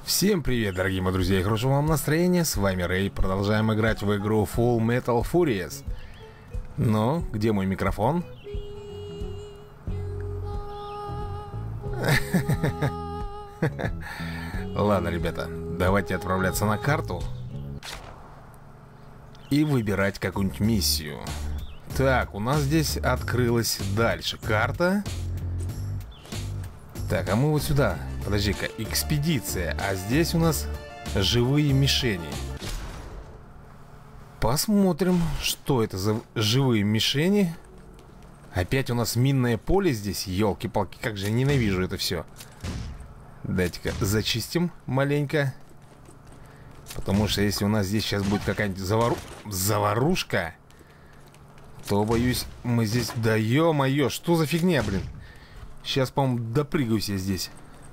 Всем привет, дорогие мои друзья, и хорошего вам настроения. С вами Рэй. Продолжаем играть в игру Full Metal Furious. Ну, где мой микрофон? Ладно, ребята, давайте отправляться на карту и выбирать какую-нибудь миссию. Так, у нас здесь открылась дальше карта. Так, а мы вот сюда. Подожди-ка, экспедиция. А здесь у нас живые мишени. Посмотрим, что это за живые мишени. Опять у нас минное поле здесь. Ёлки-палки, как же я ненавижу это все. Дайте-ка зачистим маленько. Потому что если у нас здесь сейчас будет какая-нибудь заварушка, то, боюсь, мы здесь... Да ё-моё, что за фигня, блин. Сейчас, по-моему, допрыгаюсь я здесь.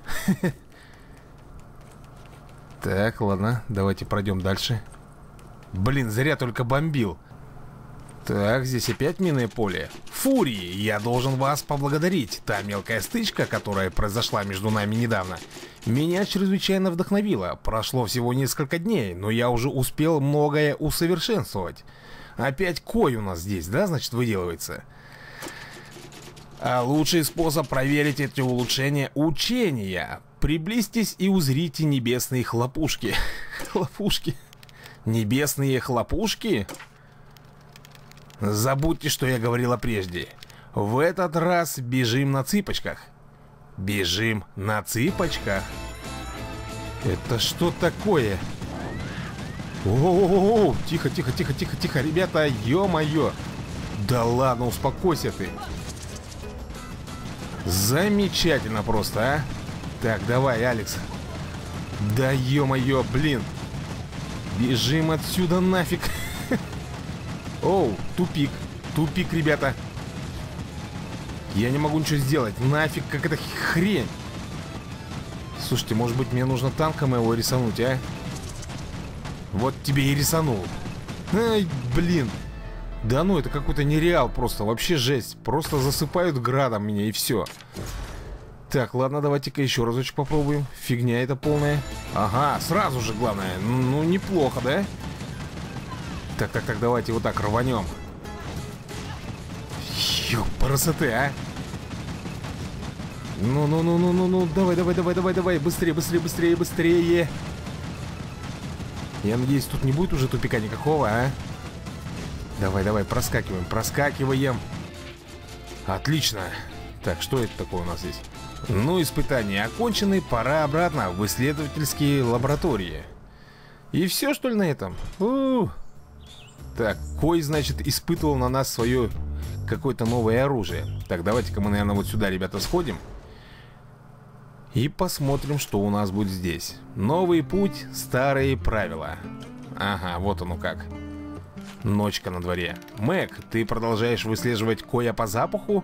Так, ладно, давайте пройдем дальше. Блин, зря только бомбил. Так, здесь опять минное поле. Фурии, я должен вас поблагодарить. Та мелкая стычка, которая произошла между нами недавно, меня чрезвычайно вдохновила. Прошло всего несколько дней, но я уже успел многое усовершенствовать. Опять Кой у нас здесь, да, значит, выделывается. А лучший способ проверить эти улучшения — учения. Приблизьтесь и узрите небесные хлопушки. Хлопушки. Небесные хлопушки? Забудьте, что я говорила прежде. В этот раз бежим на цыпочках. Бежим на цыпочках. Это что такое? О-о-о-о! Тихо, тихо, тихо, тихо, тихо, ребята, ё-моё. Да ладно, успокойся ты. Замечательно просто, а. Так, давай, Алекс. Да ё-моё, блин. Бежим отсюда нафиг. Оу, тупик. Тупик, ребята. Я не могу ничего сделать. Нафиг, как эта хрень. Слушайте, может быть, мне нужно танком его рисануть, а? Вот тебе и рисанул. Ай, блин. Да ну, это какой-то нереал просто. Вообще жесть. Просто засыпают градом меня и все. Так, ладно, давайте-ка еще разочек попробуем. Фигня это полная. Ага, сразу же, главное. Ну, неплохо, да? Так, так, так, давайте вот так рванем. Красоты, а? Ну, давай, давай, давай, давай, давай. Быстрее, быстрее, быстрее, быстрее. Я надеюсь, тут не будет уже тупика никакого, а? Давай, давай, проскакиваем, проскакиваем. Отлично. Так, что это такое у нас здесь? Ну, испытания окончены, пора обратно в исследовательские лаборатории. И все, что ли, на этом? Так, Кой, значит, испытывал на нас свое какое-то новое оружие. Так, давайте-ка мы, наверное, вот сюда, ребята, сходим. И посмотрим, что у нас будет здесь. Новый путь, старые правила. Ага, вот оно как. Ночка на дворе. Мэг, ты продолжаешь выслеживать Коя по запаху?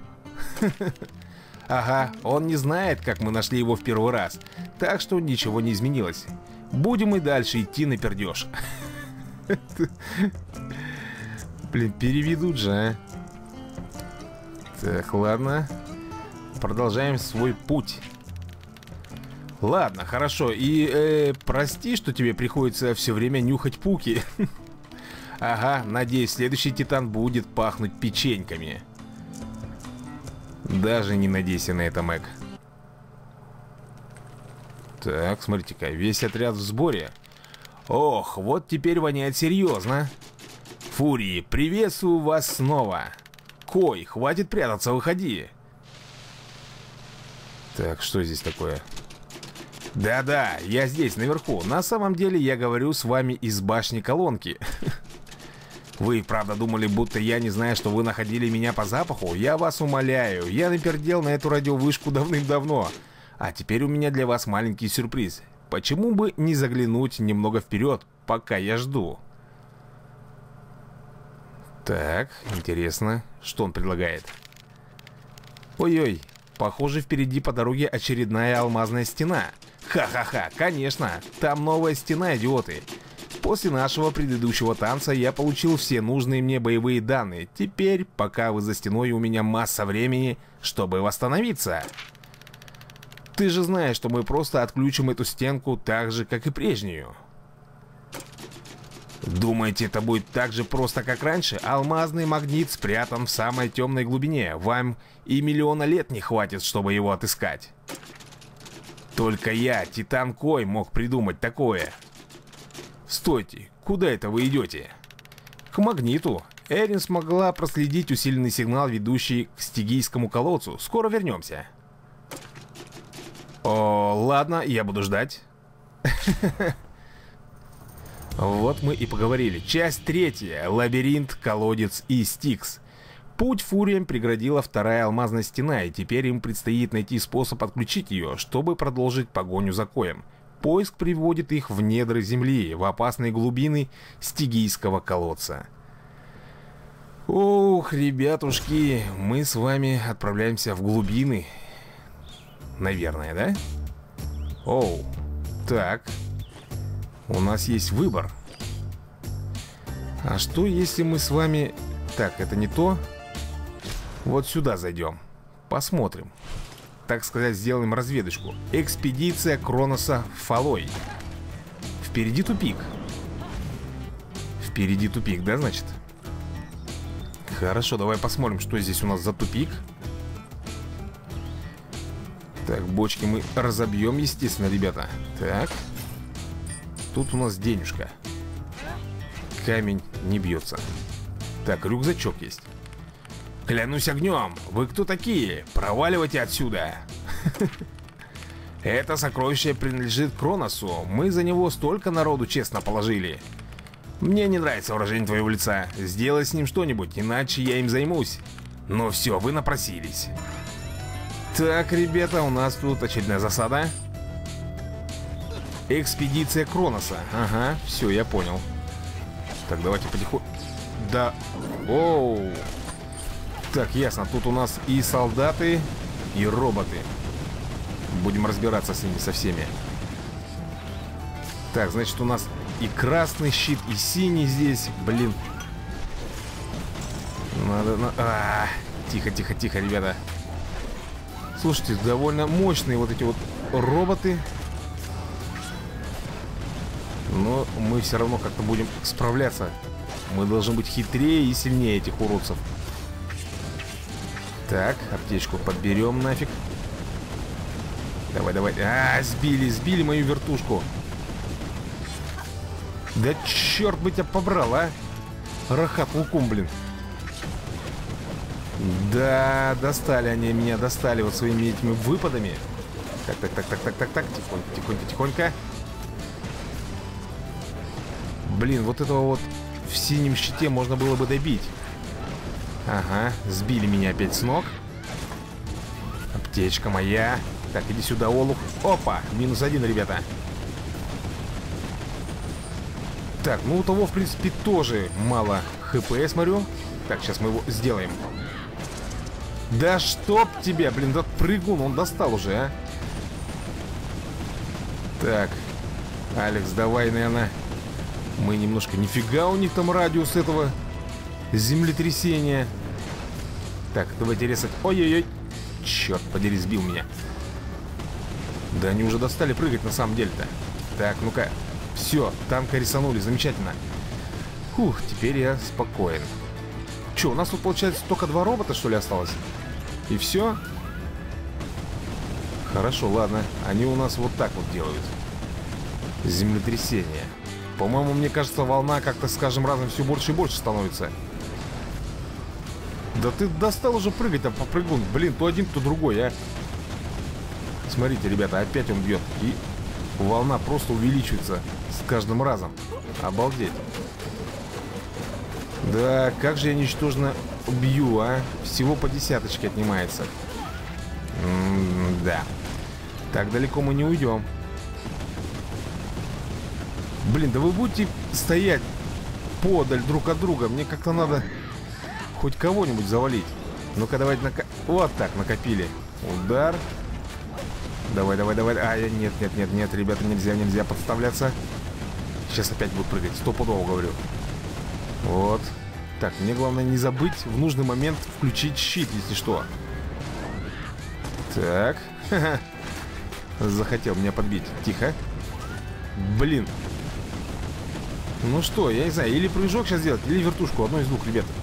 Ага, он не знает, как мы нашли его в первый раз. Так что ничего не изменилось. Будем и дальше идти на пердеж. Блин, переведут же, а. Так, ладно. Продолжаем свой путь. Ладно, хорошо. И прости, что тебе приходится все время нюхать пуки. Ага, надеюсь, следующий титан будет пахнуть печеньками. Даже не надейся на это, Мэг. Так, смотрите-ка, весь отряд в сборе. Ох, вот теперь воняет серьезно. Фурии, приветствую вас снова. Кой, хватит прятаться, выходи. Так, что здесь такое? Да-да, я здесь, наверху. На самом деле я говорю с вами из башни колонки. Вы, правда, думали, будто я не знаю, что вы находили меня по запаху? Я вас умоляю, я напердел на эту радиовышку давным-давно. А теперь у меня для вас маленький сюрприз. Почему бы не заглянуть немного вперед, пока я жду? Так, интересно, что он предлагает? Ой-ой, похоже, впереди по дороге очередная алмазная стена. Ха-ха-ха, конечно, там новая стена, идиоты. После нашего предыдущего танца я получил все нужные мне боевые данные. Теперь, пока вы за стеной, у меня масса времени, чтобы восстановиться. Ты же знаешь, что мы просто отключим эту стенку так же, как и прежнюю. Думаете, это будет так же просто, как раньше? Алмазный магнит спрятан в самой темной глубине. Вам и миллиона лет не хватит, чтобы его отыскать. Только я, Титан Кой, мог придумать такое. Стойте, куда это вы идете? К магниту. Эрин смогла проследить усиленный сигнал, ведущий к стигийскому колодцу. Скоро вернемся. О, ладно, я буду ждать. Вот мы и поговорили. Часть 3. Лабиринт, колодец и Стикс. Путь фуриям преградила вторая алмазная стена, и теперь им предстоит найти способ отключить ее, чтобы продолжить погоню за Коем. Поиск приводит их в недры земли, в опасные глубины стигийского колодца. Ох, ребятушки, мы с вами отправляемся в глубины. Наверное, да? Оу, так. У нас есть выбор. А что, если мы с вами... Так, это не то. Вот сюда зайдем. Посмотрим. Так сказать, сделаем разведочку. Экспедиция Кроноса Фалой. Впереди тупик. Впереди тупик, да, значит? Хорошо, давай посмотрим, что здесь у нас за тупик. Так, бочки мы разобьем, естественно, ребята. Так. Тут у нас денежка. Камень не бьется. Так, рюкзачок есть. Клянусь огнем, вы кто такие? Проваливайте отсюда. Это сокровище принадлежит Кроносу. Мы за него столько народу честно положили. Мне не нравится выражение твоего лица. Сделай с ним что-нибудь, иначе я им займусь. Ну все, вы напросились. Так, ребята, у нас тут очередная засада. Экспедиция Кроноса. Ага, все, я понял. Так, давайте потихоньку. Да. Оу. Так, ясно, тут у нас и солдаты, и роботы. Будем разбираться с ними со всеми. Так, значит, у нас и красный щит, и синий здесь. Блин. Надо... Тихо, тихо, тихо, ребята. Слушайте, довольно мощные вот эти вот роботы. Но мы все равно как-то будем справляться. Мы должны быть хитрее и сильнее этих уродцев. Так, аптечку подберем нафиг. Давай, давай. Сбили мою вертушку. Да черт бы тебя побрал, а. Рахат лукум, блин. Да, достали они меня, достали вот своими этими выпадами. Так. Тихонько, тихонько, тихонько. Блин, вот этого вот в синем щите можно было бы добить. Ага, сбили меня опять с ног. Аптечка моя. Так, иди сюда, олух. Опа, -1, ребята. Так, ну у того, в принципе, тоже мало хп, я смотрю. Так, сейчас мы его сделаем. Да чтоб тебя, блин, да прыгун, он достал уже, а. Так, Алекс, давай, наверное. Мы немножко... Нифига у них там радиус этого землетрясения. Так, давайте резать. Ой-ой-ой. Черт подери, сбил меня. Да они уже достали прыгать на самом деле-то. Так, ну-ка. Все, танка рисанули, замечательно. Фух, теперь я спокоен. Че, у нас тут получается только 2 робота, что ли, осталось? И все? Хорошо, ладно. Они у нас вот так вот делают. Землетрясение. По-моему, мне кажется, волна как-то с каждым разом все больше и больше становится. Да ты достал уже прыгать, а попрыгун. Блин, то один, то другой, а. Смотрите, ребята, опять он бьет. И волна просто увеличивается с каждым разом. Обалдеть. Да, как же я ничтожно бью, а. Всего по 10-очке отнимается. Да. Так далеко мы не уйдем. Блин, да вы будете стоять подаль друг от друга. Мне как-то надо хоть кого-нибудь завалить. Ну-ка, давайте вот так, накопили. Удар. Давай. Нет, ребята, нельзя подставляться. Сейчас опять будут прыгать, стопудово говорю. Вот. Так, мне главное не забыть в нужный момент включить щит, если что. Так. захотел меня подбить. Тихо. Блин. Ну что, я не знаю, или прыжок сейчас сделать, или вертушку. Одно из двух, ребята.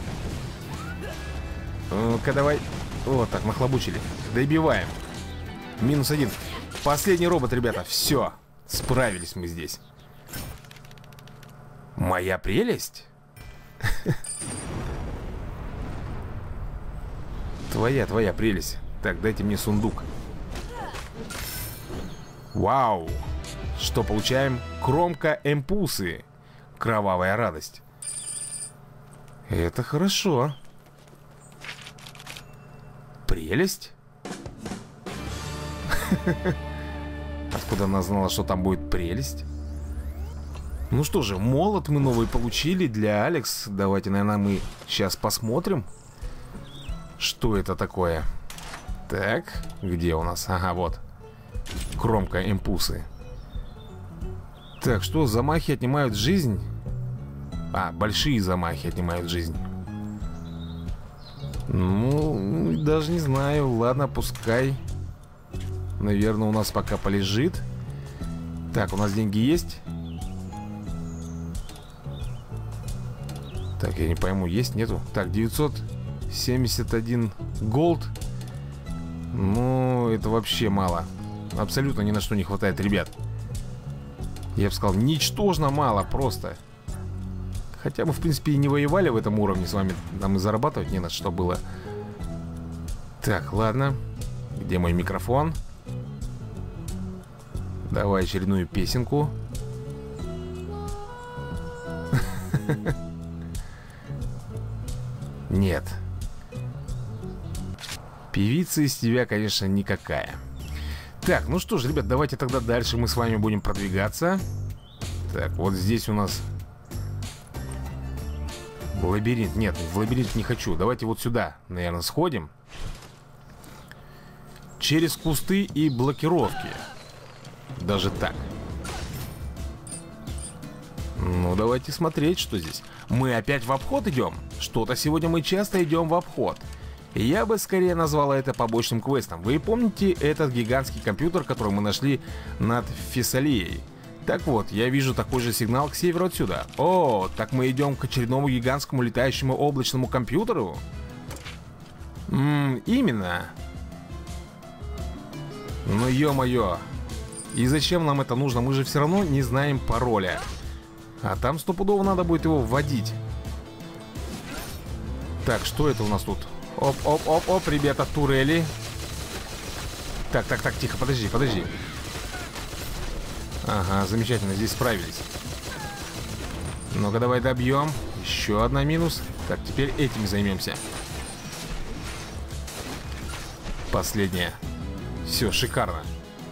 Ну-ка, давай. Вот так, нахлобучили. Добиваем. -1. Последний робот, ребята. Все. Справились мы здесь. Моя прелесть? Твоя прелесть. Так, дайте мне сундук. Вау. Что получаем? Кромка эмпусы. Кровавая радость. Это хорошо. Прелесть? Откуда она знала, что там будет прелесть? Ну что же, молот мы новый получили для Алекс. Давайте, наверное, мы сейчас посмотрим, что это такое. Так, где у нас? Ага, вот. Кромка импульсы. Так, что, замахи отнимают жизнь? А, большие замахи отнимают жизнь. Ну, даже не знаю. Ладно, пускай. Наверное, у нас пока полежит. Так, у нас деньги есть? Так, я не пойму, есть, нету? Так, 971 голд. Ну, это вообще мало. Абсолютно ни на что не хватает, ребят. Я бы сказал, ничтожно мало просто. Хотя мы, в принципе, и не воевали в этом уровне с вами. Нам и зарабатывать не на что было. Так, ладно. Где мой микрофон? Давай очередную песенку. Нет. Певица из тебя, конечно, никакая. Так, ну что ж, ребят, давайте тогда дальше мы с вами будем продвигаться. Так, вот здесь у нас лабиринт. Нет, в лабиринт не хочу. Давайте вот сюда, наверное, сходим. Через кусты и блокировки. Даже так. Ну, давайте смотреть, что здесь. Мы опять в обход идем? Что-то сегодня мы часто идем в обход. Я бы скорее назвал это побочным квестом. Вы помните этот гигантский компьютер, который мы нашли над Фессалией? Так вот, я вижу такой же сигнал к северу отсюда. О, так мы идем к очередному гигантскому летающему облачному компьютеру? Именно. Ну ё-моё. И зачем нам это нужно? Мы же все равно не знаем пароля. А там стопудово надо будет его вводить. Так, что это у нас тут? Оп, ребята, турели. Так, тихо, подожди. Ага, замечательно, здесь справились. Ну-ка, давай добьем. Еще одна минус. Так, теперь этим займемся. Последняя. Все, шикарно.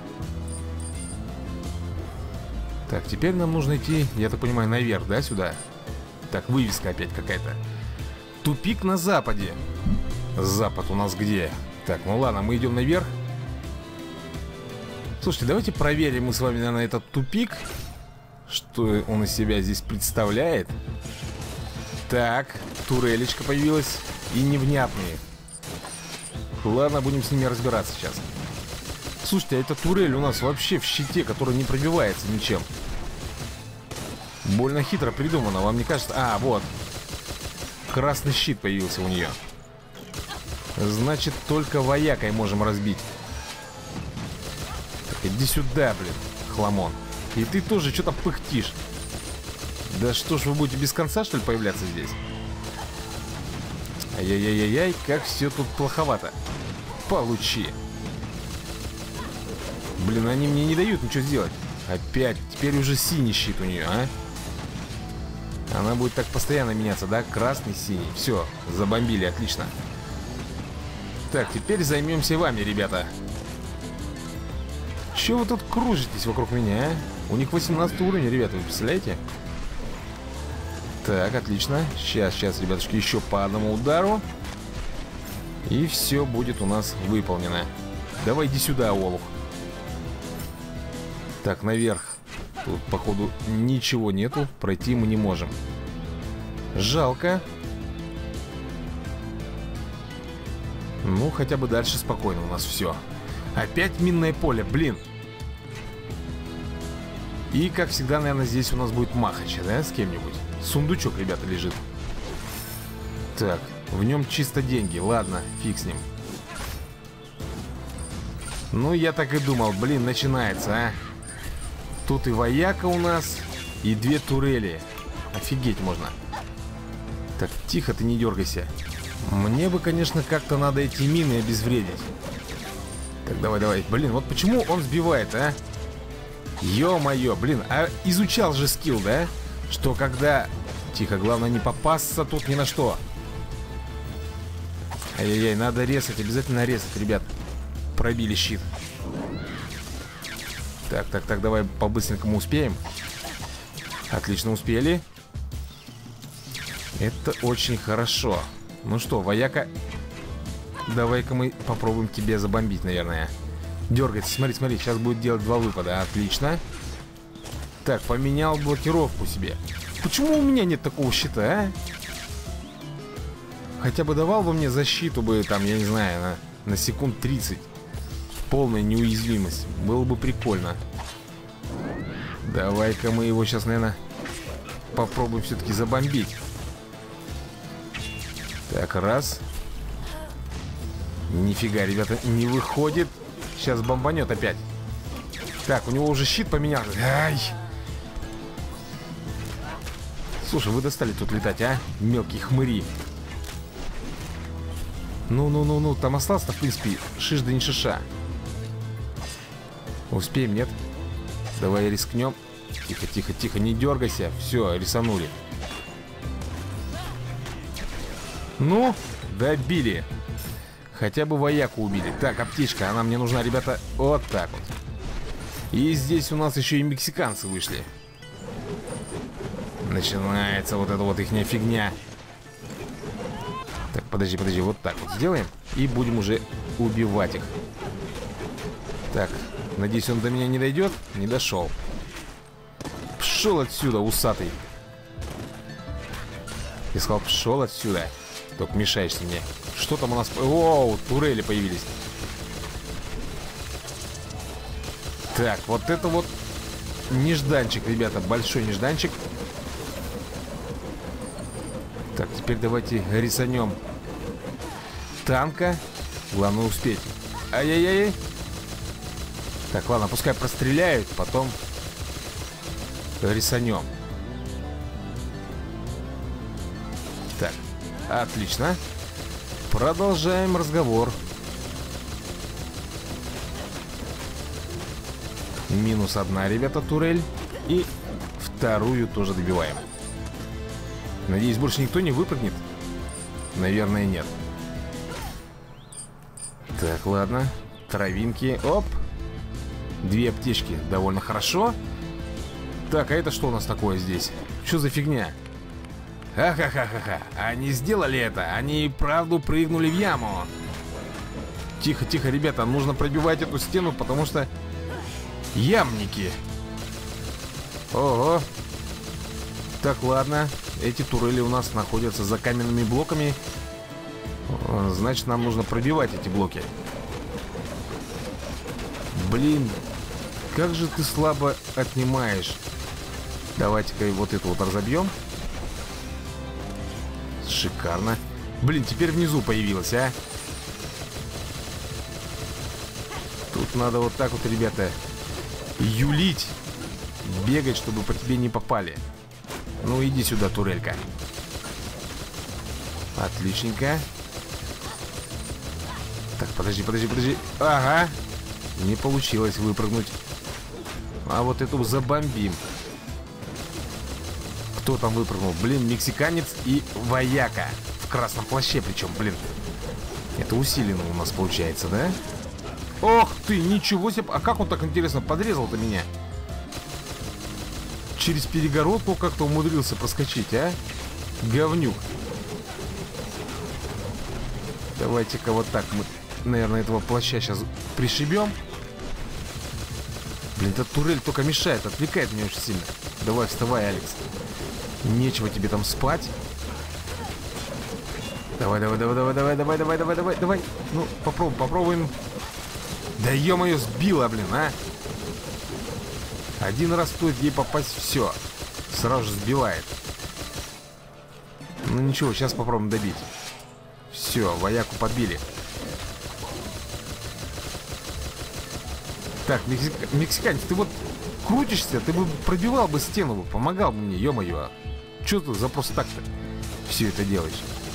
Так, теперь нам нужно идти, я так понимаю, наверх, да, сюда? Так, вывеска опять какая-то. Тупик на западе. Запад у нас где? Так, ну ладно, мы идем наверх. Слушайте, давайте проверим мы с вами, наверное, этот тупик. Что он из себя здесь представляет. Так, турелечка появилась. И невнятные. Ладно, будем с ними разбираться сейчас. Слушайте, а эта турель у нас вообще в щите, которая не пробивается ничем. Больно хитро придумано, вам не кажется? А, вот. Красный щит появился у нее. Значит, только воякой можем разбить. Так, иди сюда, блин, хламон. И ты тоже что-то пыхтишь. Да что ж, вы будете без конца, что ли, появляться здесь? Ай-яй-яй-яй, как все тут плоховато. Получи. Блин, они мне не дают ничего сделать. Опять, теперь уже синий щит у нее, а? Она будет так постоянно меняться, да? Красный, синий. Все, забомбили, отлично. Так, теперь займемся вами, ребята. Че вы тут кружитесь вокруг меня, а? У них 18 уровень, ребята, вы представляете? Так, отлично. Сейчас, ребятушки, еще по одному удару. И все будет у нас выполнено. Давай иди сюда, олух. Так, наверх. Тут, походу, ничего нету. Пройти мы не можем. Жалко. Ну, хотя бы дальше спокойно у нас все. Опять минное поле, блин. И, как всегда, наверное, здесь у нас будет Махача, да, с кем-нибудь. Сундучок, ребята, лежит. Так, в нем чисто деньги. Ладно, фиг с ним. Ну, я так и думал. Блин, начинается, а. Тут и вояка у нас, и 2 турели. Офигеть можно. Так, тихо, ты не дергайся. Мне бы, конечно, как-то надо эти мины обезвредить. Так, давай, давай. Блин, вот почему он сбивает, а? Ё-моё, блин, а изучал же скилл, да? Что когда... Тихо, главное не попасться тут ни на что. Ай-яй-яй, надо резать, обязательно резать, ребят. Пробили щит. Так, так, так, давай по-быстренькому успеем. Отлично, успели. Это очень хорошо. Ну что, вояка, давай-ка мы попробуем тебя забомбить, наверное. Дергается, смотри, смотри, сейчас будет делать 2 выпада. Отлично. Так, поменял блокировку себе. Почему у меня нет такого щита, а? Хотя бы давал бы мне защиту бы, там, я не знаю, на секунд 30. Полная неуязвимость. Было бы прикольно. Давай-ка мы его сейчас, наверное, попробуем все-таки забомбить. Так, раз. Нифига, ребята, не выходит. Сейчас бомбанет опять. Так, у него уже щит поменялся. Ай! Слушай, вы достали тут летать, а? Мелкие хмыри. Ну, там остался-то, в принципе, шиш да не шиша. Успеем, нет? Давай рискнем. Тихо, тихо, тихо, не дергайся. Все, рисанули. Ну, добили. Хотя бы вояку убили. Так, аптечка, она мне нужна, ребята. Вот так вот. И здесь у нас еще и мексиканцы вышли. Начинается вот эта вот ихняя фигня. Так, подожди, подожди, вот так вот сделаем. И будем уже убивать их. Так, надеюсь, он до меня не дойдет. Не дошел. Пшел отсюда, усатый. Я сказал, пшел отсюда. Только мешаешься мне. Что там у нас? Оу, турели появились. Так, вот это вот нежданчик, ребята. Большой нежданчик. Так, теперь давайте рисанем танка. Главное успеть. Ай-яй-яй. Так, ладно, пускай простреляют. Потом рисанем. Так, отлично. Продолжаем разговор. Минус 1, ребята, турель. И 2 тоже добиваем. Надеюсь, больше никто не выпрыгнет. Наверное, нет. Так, ладно. Травинки. Оп. 2 аптечки. Довольно хорошо. Так, а это что у нас такое здесь? Что за фигня? Ха-ха-ха-ха-ха. Они сделали это. Они и правду прыгнули в яму. Тихо, тихо, ребята. Нужно пробивать эту стену, потому что ямники. Ого. Так, ладно. Эти турели у нас находятся за каменными блоками. Значит, нам нужно пробивать эти блоки. Блин. Как же ты слабо отнимаешь. Давайте-ка вот эту вот разобьем. Шикарно. Блин, теперь внизу появилась, а. Тут надо вот так вот, ребята, юлить. Бегать, чтобы по тебе не попали. Ну, иди сюда, турелька. Отличненько. Так, подожди, подожди, подожди. Ага. Не получилось выпрыгнуть. А вот эту забомбим. Кто там выпрыгнул? Блин, мексиканец и вояка. В красном плаще причем, блин. Это усиленно у нас получается, да? Ох ты, ничего себе. А как он так интересно подрезал-то меня? Через перегородку как-то умудрился проскочить, а? Говнюк. Давайте-ка вот так мы, наверное, этого плаща сейчас пришибем. Блин, эта турель только мешает, отвлекает меня очень сильно. Давай, вставай, Алекс. Нечего тебе там спать. Давай, давай, давай, давай, давай, давай, давай, давай, давай, давай. Ну, попробуем, попробуем. Да ё-моё, сбила, блин, а. Один раз стоит ей попасть, все. Сразу же сбивает. Ну ничего, сейчас попробуем добить. Все, вояку подбили. Так, мексиканец, ты вот крутишься, ты бы пробивал бы стену, помогал бы мне, ё-моё. Чё ты за просто так-то все это делаешь?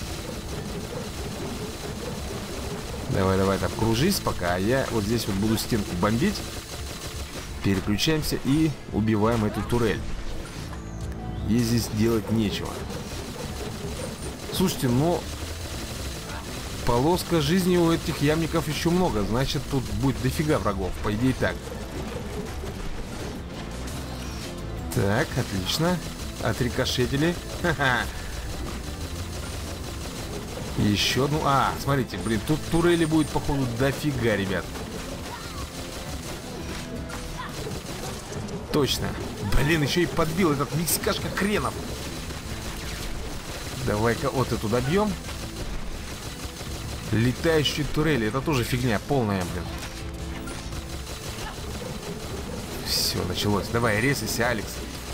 Давай, давай, там кружись пока, а я вот здесь вот буду стенки бомбить. Переключаемся и убиваем эту турель. Ей здесь делать нечего. Слушайте, ну полоска жизни у этих ямников еще много. Значит, тут будет дофига врагов. По идее так. Так, отлично. Отрикошетили. Ха-ха. Еще одну. А, смотрите, блин, тут турели будет, походу, дофига, ребят. Точно. Блин, еще и подбил этот мексикашка хренов. Давай-ка вот эту добьем. Летающие турели. Это тоже фигня полная, блин. Все, началось. Давай, резайся, Алекс.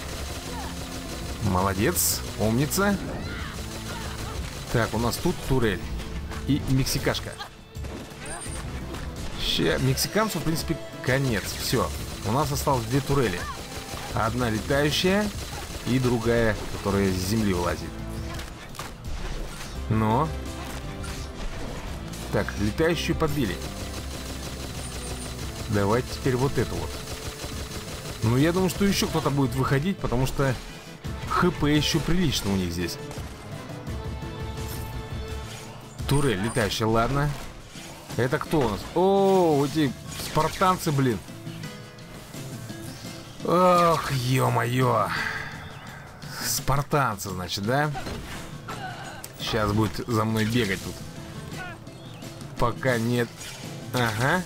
Молодец, умница. Так, у нас тут турель и мексикашка. Мексиканцу, в принципе, конец. Все, у нас осталось две турели. Одна летающая и другая, которая с земли вылазит. Но... Так, летающую подбили. Давайте теперь вот эту вот. Ну, я думаю, что еще кто-то будет выходить, потому что ХП еще прилично у них здесь. Турель летающая, ладно. Это кто у нас? О, эти спартанцы, блин. Ох, ё-моё. Спартанцы, значит, да? Сейчас будет за мной бегать тут. Пока нет. Ага.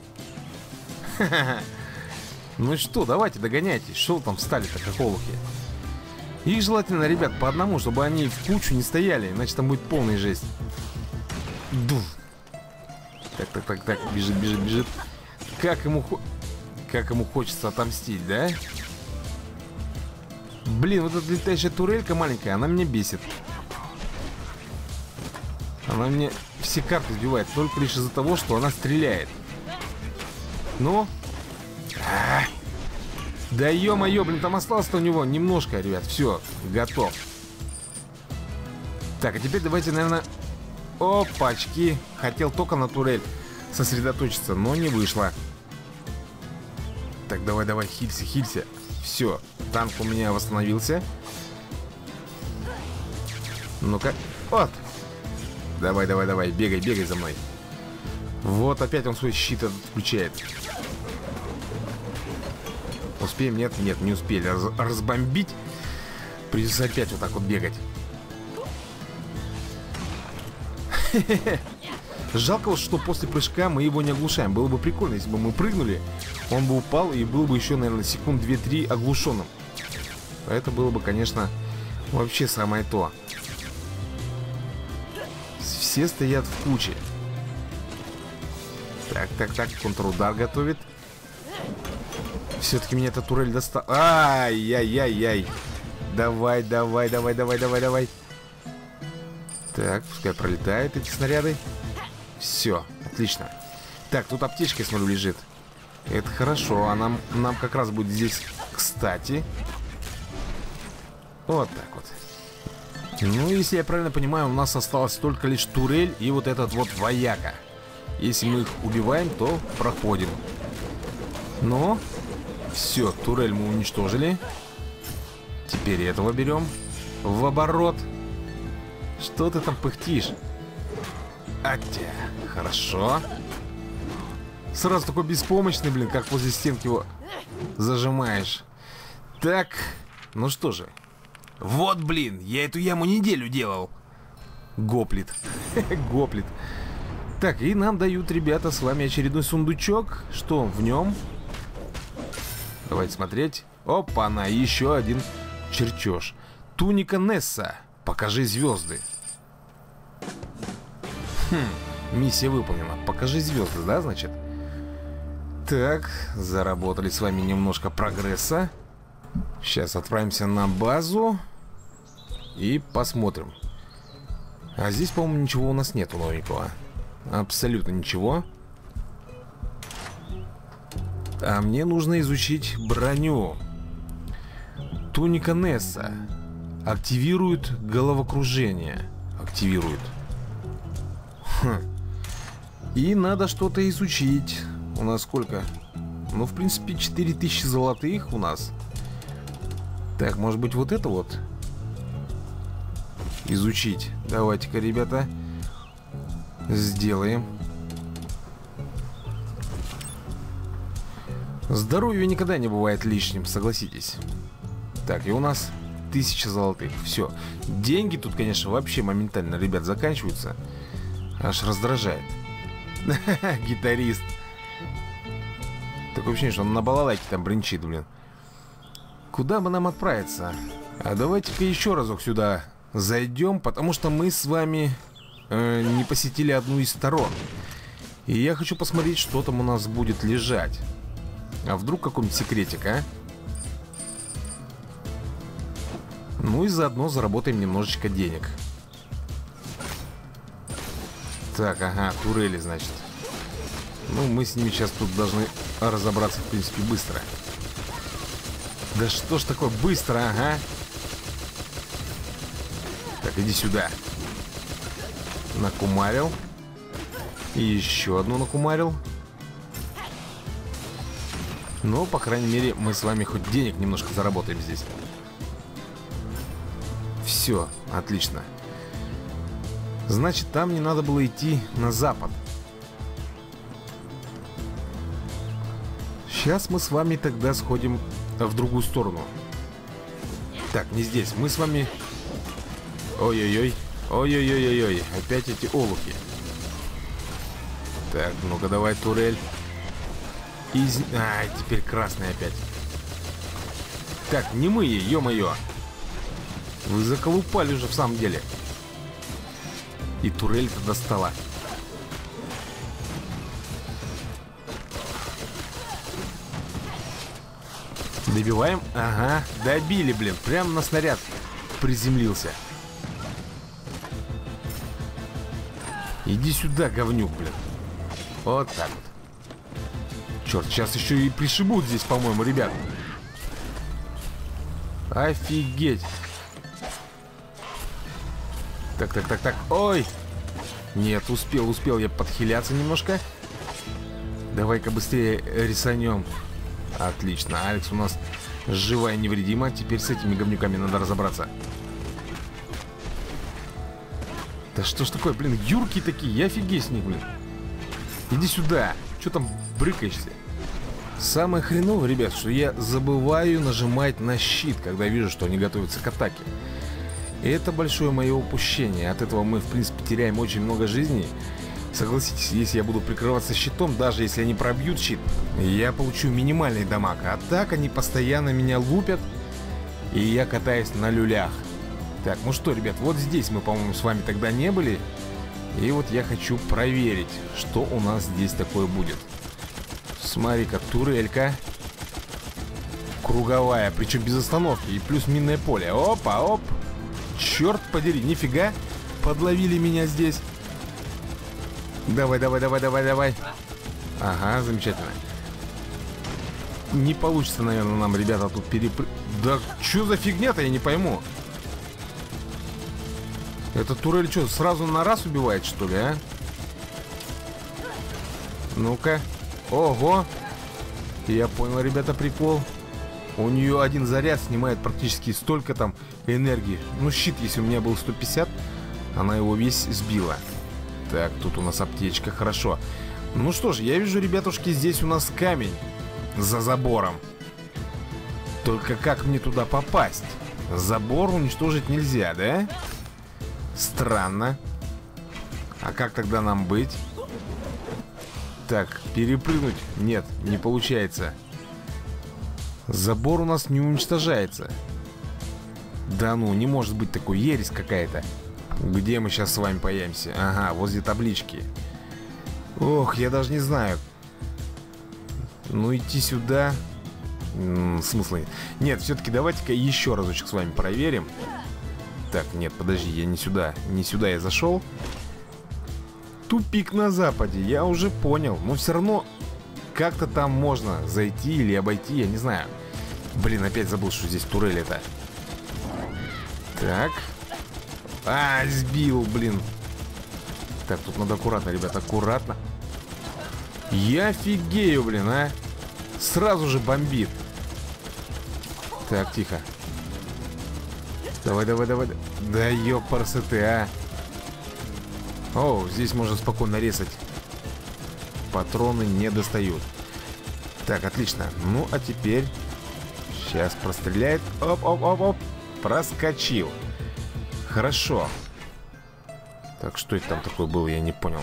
Ну что, давайте догоняйтесь. Что вы там встали-то, как олухи? Их желательно, ребят, по одному, чтобы они в кучу не стояли. Иначе там будет полная жесть. Дух. Так, бежит. Как ему хочется отомстить, да? Блин, вот эта летающая турелька маленькая, она меня бесит. Она мне все карты сбивает только лишь из-за того, что она стреляет. Ну? Да ё-моё, блин, там осталось-то у него немножко, ребят. Все, готов. Так, а теперь давайте, наверное... Опачки. Хотел только на турель сосредоточиться, но не вышло. Так, давай, хилься. Все, танк у меня восстановился. Ну-ка, вот. Давай, бегай за мной. Вот опять он свой щит включает. Успеем? Нет, не успели разбомбить. Придется опять вот так вот бегать. Жалко, что после прыжка мы его не оглушаем. Было бы прикольно, если бы мы прыгнули, он бы упал и был бы еще, наверное, секунд 2-3 оглушенным. Это было бы, конечно, вообще самое то. Все стоят в куче. Так, контрудар готовит. Все-таки меня эта турель достала. Ай-яй-яй-яй. Давай. Так, пускай пролетают эти снаряды. Все, отлично. Так, тут аптечка, я смотрю, лежит. Это хорошо, а нам как раз будет здесь кстати. Вот так вот. Ну, если я правильно понимаю, у нас осталась только лишь турель и вот этот вот вояка. Если мы их убиваем, то проходим. Но все, турель мы уничтожили. Теперь этого берем в оборот. Что ты там пыхтишь? Атя, хорошо. Сразу такой беспомощный, блин, как возле стенки его зажимаешь. Так, ну что же. Вот, блин, я эту яму неделю делал. Гоплит. Гоплит. Так, и нам дают, ребята, с вами очередной сундучок. Что в нем? Давайте смотреть. Опа-на, еще один чертеж. Туника Несса. Покажи звезды. Миссия выполнена. Покажи звезды, да, значит? Так, заработали с вами немножко прогресса. Сейчас отправимся на базу и посмотрим. А здесь, по-моему, ничего у нас нету новенького. Абсолютно ничего. А мне нужно изучить броню. Туника Несса. Активирует головокружение. Активирует. И надо что-то изучить. У нас сколько? Ну, в принципе, 4000 золотых у нас. Так, может быть, вот это вот изучить. Давайте-ка, ребята, сделаем. Здоровье никогда не бывает лишним, согласитесь. Так, и у нас 1000 золотых. Все. Деньги тут, конечно, вообще моментально, ребят, заканчиваются. Аж раздражает. Гитарист. Такое ощущение, что он на балалайке там бренчит, блин. Куда бы нам отправиться? А давайте-ка еще разок сюда зайдем, потому что мы с вами не посетили одну из сторон. И я хочу посмотреть, что там у нас будет лежать. А вдруг какой-нибудь секретик, а? Ну и заодно заработаем немножечко денег. Так, ага, турели, значит. Ну, мы с ними сейчас тут должны разобраться, в принципе, быстро. Да что ж такое быстро, ага. Так, иди сюда. Накумарил. И еще одну накумарил. Но, по крайней мере, мы с вами хоть денег немножко заработаем здесь. Все, отлично. Значит, там не надо было идти на запад. Сейчас мы с вами тогда сходим в другую сторону. Так, не здесь. Мы с вами... Ой-ой-ой. Ой-ой-ой-ой-ой. Опять эти олухи. Так, ну-ка давай, турель. Ай, теперь красный опять. Так, не мы, ё-моё. Вы заколупали уже в самом деле. И турель-то достала. Добиваем. Ага, добили, блин. Прям на снаряд приземлился. Иди сюда, говнюк, блин. Вот так вот. Черт, сейчас еще и пришибут здесь, по-моему, ребят. Офигеть. Так, так, так, так. Ой. Нет, успел я подхиляться немножко. Давай-ка быстрее рисанем. Отлично, Алекс у нас живая, невредима. Теперь с этими говнюками надо разобраться. Да что ж такое, блин, юркие такие, я офигеть с них, блин. Иди сюда. Что там брыкаешься? Самое хреновое, ребят, что я забываю нажимать на щит, когда вижу, что они готовятся к атаке. И это большое мое упущение. От этого мы, в принципе, теряем очень много жизней. Согласитесь, если я буду прикрываться щитом, даже если они пробьют щит, я получу минимальный дамаг. А так они постоянно меня лупят, и я катаюсь на люлях. Так, ну что, ребят, вот здесь мы, по-моему, с вами тогда не были. И вот я хочу проверить, что у нас здесь такое будет. Смотри-ка, турелька. Круговая, причем без остановки. И плюс минное поле. Опа, оп. Черт подери, нифига. Подловили меня здесь. Давай, давай, давай, давай, давай. Ага, замечательно. Не получится, наверное, нам, ребята, тут Да что за фигня-то, я не пойму. Эта турель что, сразу на раз убивает, что ли, а? Ну-ка. Ого. Я понял, ребята, прикол. У нее один заряд снимает практически столько там энергии. Ну, щит, если у меня был 150, она его весь сбила. Так, тут у нас аптечка, хорошо. Ну что ж, я вижу, ребятушки, здесь у нас камень за забором. Только как мне туда попасть? Забор уничтожить нельзя, да? Странно. А как тогда нам быть? Так, перепрыгнуть? Нет, не получается. Забор у нас не уничтожается. Да ну, не может быть такой, ересь какая-то. Где мы сейчас с вами появимся? Ага, возле таблички. Ох, я даже не знаю. Ну, идти сюда... Смысла нет. Нет, все-таки давайте-ка еще разочек с вами проверим. Так, нет, подожди, я не сюда. Не сюда я зашел. Тупик на западе, я уже понял. Но все равно как-то там можно зайти или обойти, я не знаю. Блин, опять забыл, что здесь турель это. Так. А, сбил, блин. Так, тут надо аккуратно, ребята, аккуратно. Я офигею, блин, а. Сразу же бомбит. Так, тихо. Давай, давай, давай. Да ёпарсы ты, а. О, здесь можно спокойно резать. Патроны не достают. Так, отлично. Ну, а теперь... Сейчас простреляет. Оп, оп, оп, оп. Проскочил. Хорошо. Так, что это там такое было, я не понял.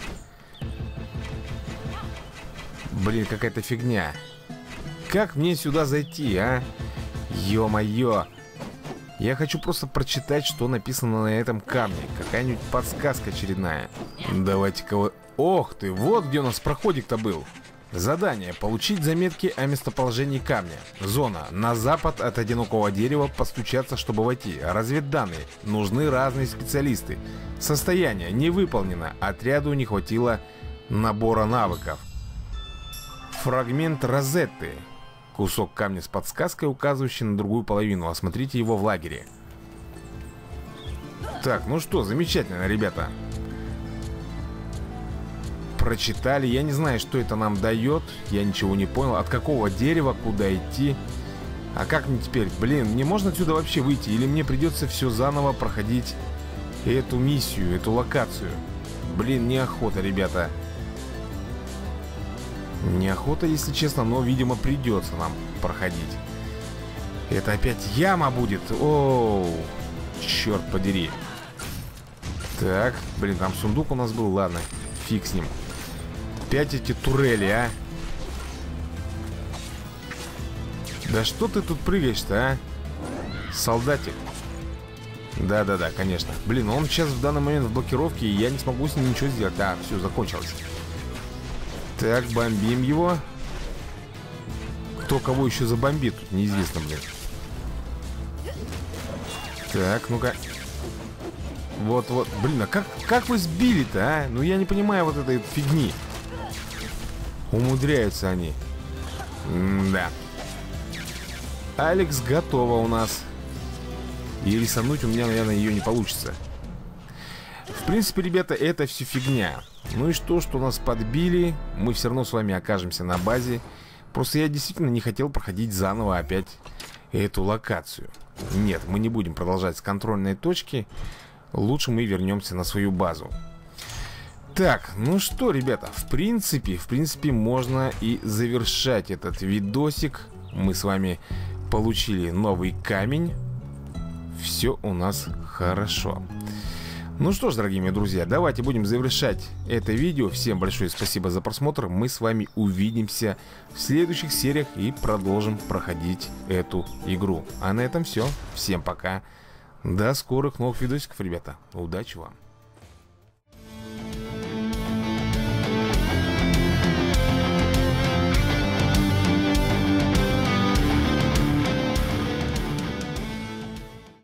Блин, какая-то фигня. Как мне сюда зайти, а? Ё-моё. Я хочу просто прочитать, что написано на этом камне. Какая-нибудь подсказка очередная. Давайте-ка вот... Ох ты, вот где у нас проходик-то был. Задание. Получить заметки о местоположении камня. Зона. На запад от одинокого дерева постучаться, чтобы войти. Разведданные. Нужны разные специалисты. Состояние. Не выполнено. Отряду не хватило набора навыков. Фрагмент Розетты. Кусок камня с подсказкой, указывающий на другую половину. Осмотрите его в лагере. Так, ну что, замечательно, ребята. Прочитали. Я не знаю, что это нам дает. Я ничего не понял. От какого дерева, куда идти. А как мне теперь? Блин, мне можно отсюда вообще выйти? Или мне придется все заново проходить эту миссию, эту локацию? Блин, неохота, ребята. Неохота, если честно, но, видимо, придется нам проходить. Это опять яма будет. Оу, черт подери. Так, блин, там сундук у нас был. Ладно, фиг с ним. Опять эти турели, а. Да что ты тут прыгаешь-то, а? Солдатик. Да-да-да, конечно. Блин, он сейчас в данный момент в блокировке, и я не смогу с ним ничего сделать. Да, все, закончилось. Так, бомбим его. Кто кого еще забомбит, тут неизвестно, блин. Так, ну-ка. Вот-вот. Блин, а как вы сбили-то, а? Ну я не понимаю вот этой фигни. Умудряются они. Да. Алекс готова у нас. И рисануть у меня, наверное, ее не получится. В принципе, ребята, это все фигня. Ну и что нас подбили. Мы все равно с вами окажемся на базе. Просто я действительно не хотел проходить заново опять эту локацию. Нет, мы не будем продолжать с контрольной точки. Лучше мы вернемся на свою базу. Так, ну что, ребята, в принципе, можно и завершать этот видосик. Мы с вами получили новый камень. Все у нас хорошо. Ну что ж, дорогие мои друзья, давайте будем завершать это видео. Всем большое спасибо за просмотр. Мы с вами увидимся в следующих сериях и продолжим проходить эту игру. А на этом все. Всем пока. До скорых новых видосиков, ребята. Удачи вам.